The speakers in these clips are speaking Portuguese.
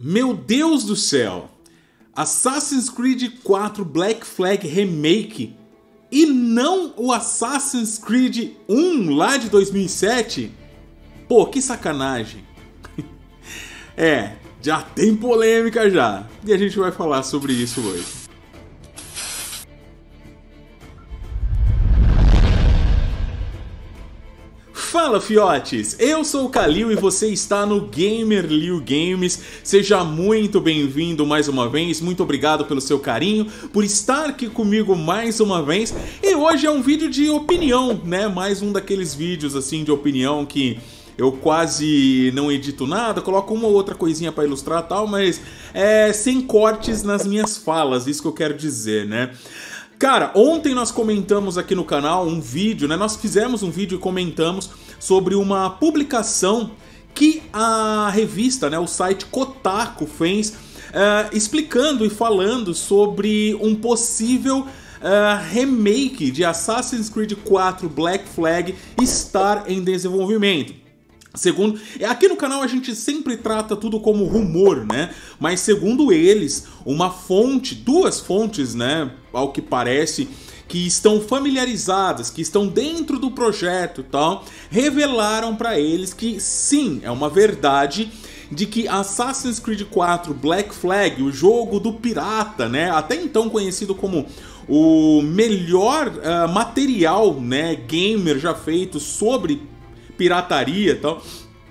Meu Deus do céu! Assassin's Creed 4 Black Flag Remake e não o Assassin's Creed 1 lá de 2007? Pô, que sacanagem! Já tem polêmica já, e a gente vai falar sobre isso hoje. Fala, fiotes! Eu sou o Kalil e você está no Gamer Liu Games. Seja muito bem-vindo mais uma vez, muito obrigado pelo seu carinho, por estar aqui comigo mais uma vez. E hoje é um vídeo de opinião, né? Mais um daqueles vídeos assim de opinião que eu quase não edito nada, coloco uma ou outra coisinha para ilustrar e tal, mas sem cortes nas minhas falas, isso que eu quero dizer, né? Cara, ontem nós comentamos aqui no canal um vídeo, né? Nós fizemos um vídeo e comentamos sobre uma publicação que a revista, né, o site Kotaku fez, explicando e falando sobre um possível remake de Assassin's Creed 4 Black Flag estar em desenvolvimento. Segundo, aqui no canal a gente sempre trata tudo como rumor, né? Mas segundo eles, uma fonte, duas fontes, né, ao que parece, que estão familiarizadas, que estão dentro do projeto e tal, revelaram para eles que sim, é uma verdade de que Assassin's Creed 4 Black Flag, o jogo do pirata, né, até então conhecido como o melhor material, né, gamer já feito sobre pirataria e tal,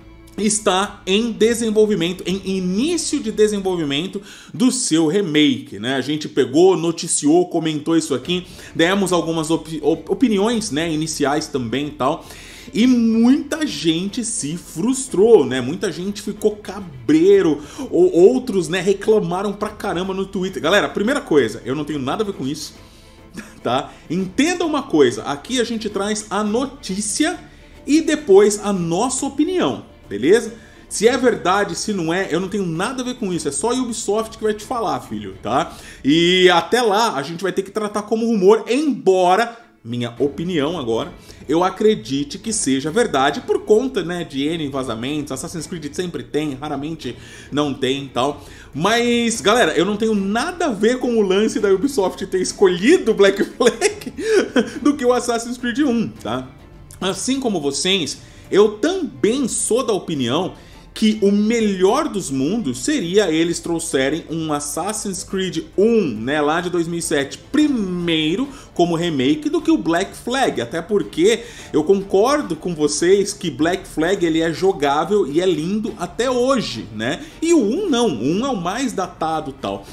está em desenvolvimento, em início de desenvolvimento do seu remake, né? A gente pegou, noticiou, comentou isso aqui, demos algumas opiniões, né, iniciais também e tal, e muita gente se frustrou, né? Muita gente ficou cabreiro, ou outros, né, reclamaram pra caramba no Twitter. Galera, primeira coisa, eu não tenho nada a ver com isso, tá? Entenda uma coisa, aqui a gente traz a notícia e depois a nossa opinião, beleza? Se é verdade, se não é, eu não tenho nada a ver com isso, é só a Ubisoft que vai te falar, filho, tá? E até lá a gente vai ter que tratar como rumor, embora, minha opinião agora, eu acredite que seja verdade por conta, né, de N vazamentos. Assassin's Creed sempre tem, raramente não tem e tal. Mas, galera, eu não tenho nada a ver com o lance da Ubisoft ter escolhido Black Flag do que o Assassin's Creed 1, tá? Assim como vocês, eu também sou da opinião que o melhor dos mundos seria eles trouxerem um Assassin's Creed 1, né, lá de 2007, primeiro como remake do que o Black Flag, até porque eu concordo com vocês que Black Flag ele é jogável e é lindo até hoje, né? E o 1 não, o 1 é o mais datado e tal.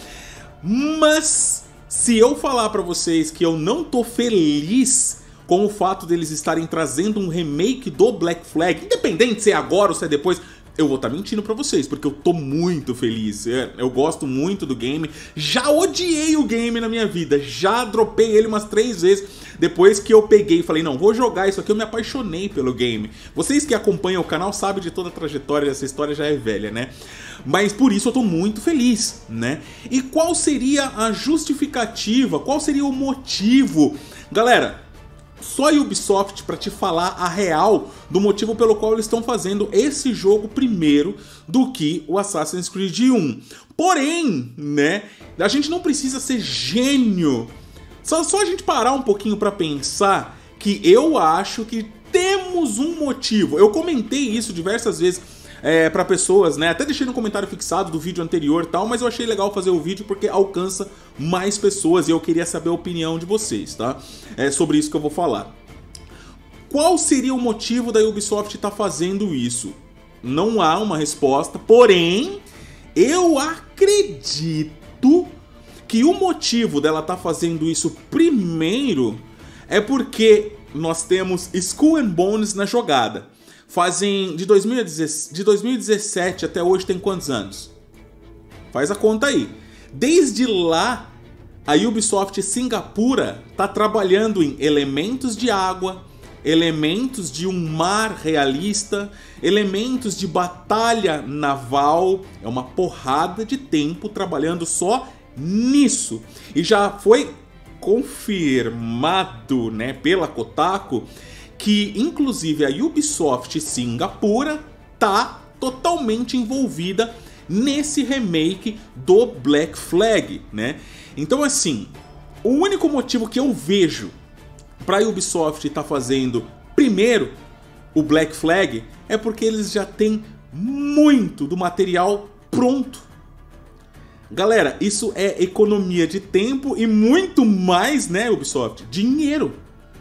Mas se eu falar pra vocês que eu não tô feliz com o fato deles estarem trazendo um remake do Black Flag, independente se é agora ou se é depois, eu vou estar mentindo pra vocês, porque eu tô muito feliz. Eu gosto muito do game, já odiei o game na minha vida, já dropei ele umas 3 vezes, depois que eu peguei e falei, não, vou jogar isso aqui, eu me apaixonei pelo game. Vocês que acompanham o canal sabem de toda a trajetória, essa história já é velha, né? Mas por isso eu tô muito feliz, né? E qual seria a justificativa, qual seria o motivo? Galera, só a Ubisoft para te falar a real do motivo pelo qual eles estão fazendo esse jogo primeiro do que o Assassin's Creed 1. Porém, né, a gente não precisa ser gênio. Só a gente parar um pouquinho para pensar que eu acho que temos um motivo. Eu comentei isso diversas vezes para pessoas, né? Até deixei no comentário fixado do vídeo anterior e tal, mas eu achei legal fazer o vídeo porque alcança mais pessoas e eu queria saber a opinião de vocês, tá? É sobre isso que eu vou falar. Qual seria o motivo da Ubisoft estar fazendo isso? Não há uma resposta, porém, eu acredito que o motivo dela estar fazendo isso primeiro é porque nós temos Skull and Bones na jogada. Fazem de 2017 até hoje tem quantos anos? Faz a conta aí. Desde lá, a Ubisoft Singapura tá trabalhando em elementos de água, elementos de um mar realista, elementos de batalha naval. É uma porrada de tempo trabalhando só nisso. E já foi confirmado, né, pela Kotaku que inclusive a Ubisoft Singapura tá totalmente envolvida nesse remake do Black Flag, né? Então assim, o único motivo que eu vejo pra Ubisoft estar fazendo primeiro o Black Flag é porque eles já têm muito do material pronto. Galera, isso é economia de tempo e muito mais, né, Ubisoft? Dinheiro.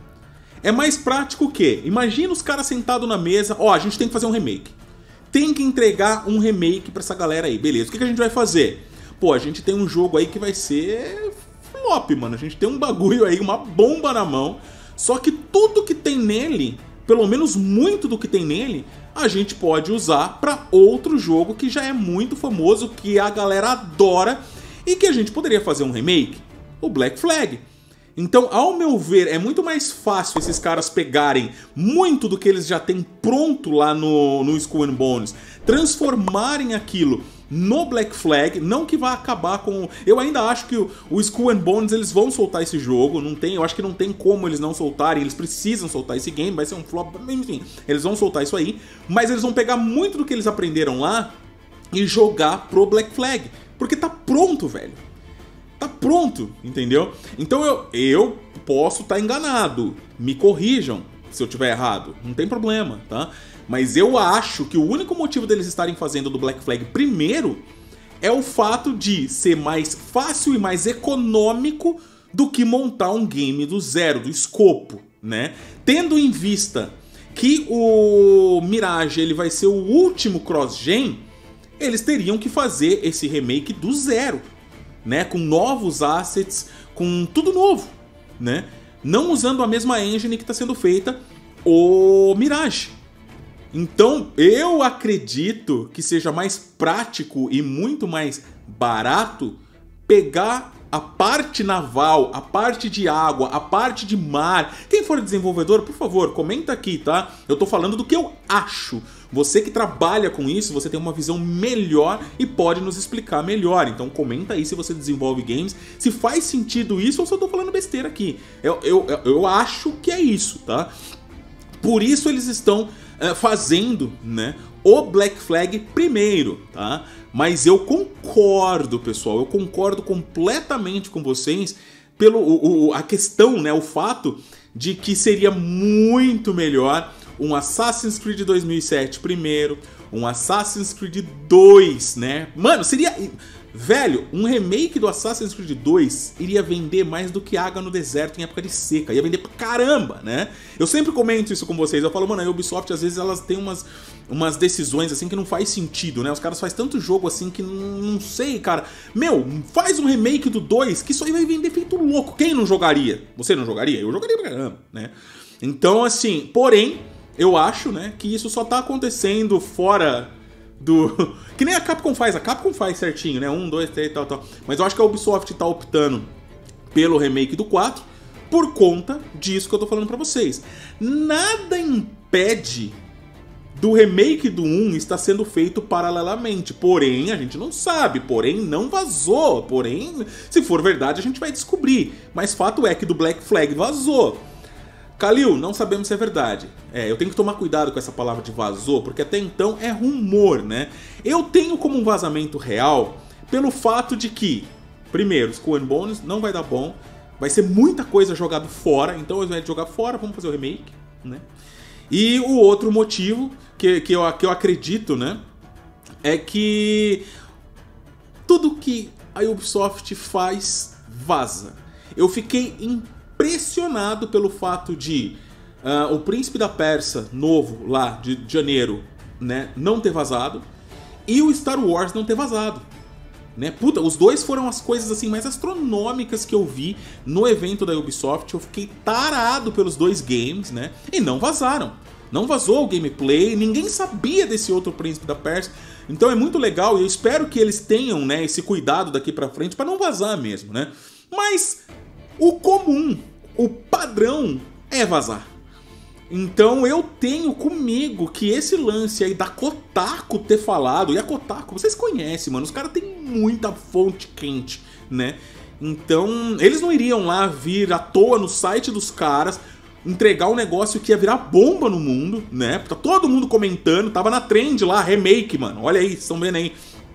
É mais prático o quê? Imagina os caras sentados na mesa, ó, a gente tem que fazer um remake. Tem que entregar um remake pra essa galera aí, beleza. O que a gente vai fazer? Pô, a gente tem um jogo aí que vai ser flop, mano. A gente tem um bagulho aí, uma bomba na mão. Só que tudo que tem nele, pelo menos muito do que tem nele, a gente pode usar pra outro jogo que já é muito famoso, que a galera adora e que a gente poderia fazer um remake, o Black Flag. Então, ao meu ver, é muito mais fácil esses caras pegarem muito do que eles já têm pronto lá no Skull and Bones, transformarem aquilo no Black Flag, não que vá acabar com... Eu ainda acho que o Skull and Bones eles vão soltar esse jogo, não tem, eu acho que não tem como eles não soltarem, eles precisam soltar esse game, vai ser um flop, enfim, eles vão soltar isso aí, mas eles vão pegar muito do que eles aprenderam lá e jogar pro Black Flag, porque tá pronto, velho. Tá pronto, entendeu? Então eu posso estar enganado, me corrijam se eu tiver errado, não tem problema, tá? Mas eu acho que o único motivo deles estarem fazendo do Black Flag primeiro é o fato de ser mais fácil e mais econômico do que montar um game do zero, do escopo, né? Tendo em vista que o Mirage ele vai ser o último cross-gen, eles teriam que fazer esse remake do zero, né? Com novos assets, com tudo novo, né? Não usando a mesma engine que está sendo feita o Mirage. Então, eu acredito que seja mais prático e muito mais barato pegar a parte naval, a parte de água, a parte de mar. Quem for desenvolvedor, por favor, comenta aqui, tá? Eu tô falando do que eu acho. Você que trabalha com isso, você tem uma visão melhor e pode nos explicar melhor. Então comenta aí se você desenvolve games, se faz sentido isso ou se eu tô falando besteira aqui. Eu acho que é isso, tá? Por isso eles estão fazendo, né, o Black Flag primeiro, tá? Mas eu concordo, pessoal, eu concordo completamente com vocês pelo a questão, né, o fato de que seria muito melhor um Assassin's Creed 2007 primeiro, um Assassin's Creed 2, né? Mano, seria... Velho, um remake do Assassin's Creed 2 iria vender mais do que água no deserto em época de seca. Ia vender pra caramba, né? Eu sempre comento isso com vocês. Eu falo, mano, a Ubisoft às vezes elas têm umas decisões assim que não faz sentido, né? Os caras fazem tanto jogo assim que não sei, cara. Meu, faz um remake do 2 que isso aí vai vender feito louco. Quem não jogaria? Você não jogaria? Eu jogaria pra caramba, né? Então, assim, porém, eu acho, né, que isso só tá acontecendo fora... Que nem a Capcom faz certinho, né? 1, 2, 3 e tal. Mas eu acho que a Ubisoft tá optando pelo remake do 4 por conta disso que eu tô falando pra vocês. Nada impede do remake do 1 estar sendo feito paralelamente. Porém, a gente não sabe. Porém, não vazou. Porém, se for verdade, a gente vai descobrir. Mas fato é que do Black Flag vazou. Kalil, não sabemos se é verdade. Eu tenho que tomar cuidado com essa palavra de vazou, porque até então é rumor, né? Eu tenho como um vazamento real pelo fato de que, primeiro, Skull and Bones não vai dar bom, vai ser muita coisa jogada fora, então ao invés de jogar fora, vamos fazer o remake, né? E o outro motivo que eu acredito, né, é que tudo que a Ubisoft faz vaza. Eu fiquei impressionado pelo fato de o Príncipe da Pérsia novo lá de janeiro, né, não ter vazado e o Star Wars não ter vazado, né? Puta, os dois foram as coisas assim mais astronômicas que eu vi no evento da Ubisoft. Eu fiquei tarado pelos dois games, né? E não vazaram. Não vazou o gameplay, ninguém sabia desse outro Príncipe da Pérsia. Então é muito legal e eu espero que eles tenham, né, esse cuidado daqui pra frente pra não vazar mesmo, né? Mas o comum, o padrão é vazar. Então eu tenho comigo que esse lance aí da Kotaku ter falado, e a Kotaku, vocês conhecem, mano, os caras têm muita fonte quente, né? Então eles não iriam lá vir à toa no site dos caras, entregar um negócio que ia virar bomba no mundo, né? Tá todo mundo comentando, tava na trend lá, remake, mano, olha aí, vocês estão vendo aí.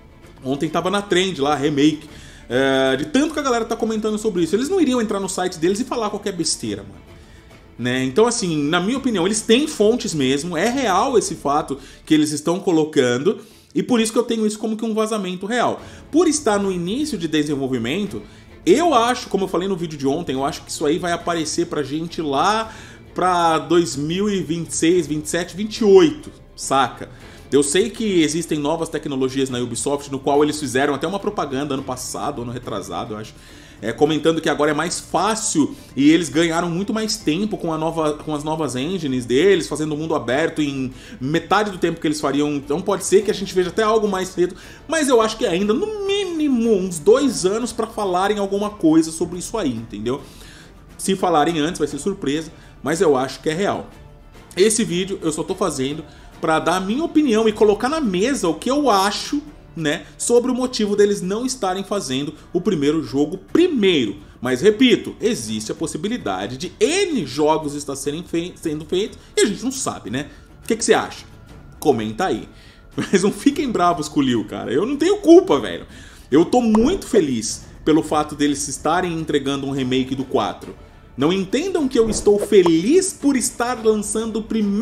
Ontem tava na trend lá, remake. De tanto que a galera tá comentando sobre isso. Eles não iriam entrar no site deles e falar qualquer besteira, mano. Né? Então, assim, na minha opinião, eles têm fontes mesmo. É real esse fato que eles estão colocando. E por isso que eu tenho isso como que um vazamento real. Por estar no início de desenvolvimento, eu acho, como eu falei no vídeo de ontem, eu acho que isso aí vai aparecer pra gente lá pra 2026, 27, 28, saca? Eu sei que existem novas tecnologias na Ubisoft, no qual eles fizeram até uma propaganda ano passado, ano retrasado, eu acho, comentando que agora é mais fácil e eles ganharam muito mais tempo com as novas engines deles, fazendo o mundo aberto em metade do tempo que eles fariam. Então pode ser que a gente veja até algo mais cedo, mas eu acho que ainda, no mínimo, uns 2 anos pra falarem alguma coisa sobre isso aí, entendeu? Se falarem antes vai ser surpresa, mas eu acho que é real. Esse vídeo eu só tô fazendo pra dar a minha opinião e colocar na mesa o que eu acho, né, sobre o motivo deles não estarem fazendo o primeiro jogo primeiro. Mas repito, existe a possibilidade de N jogos estar sendo feitos e a gente não sabe, né? O que você acha? Comenta aí. Mas não fiquem bravos com o Liu, cara. Eu não tenho culpa, velho. Eu tô muito feliz pelo fato deles estarem entregando um remake do 4. Não entendam que eu estou feliz por estar lançando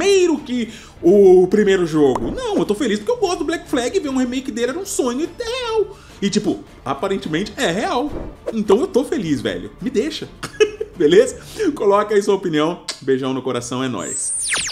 o primeiro jogo. Não, eu tô feliz porque eu gosto do Black Flag e ver um remake dele era um sonho real. E tipo, aparentemente é real. Então eu tô feliz, velho. Me deixa. Beleza? Coloca aí sua opinião. Beijão no coração, é nóis.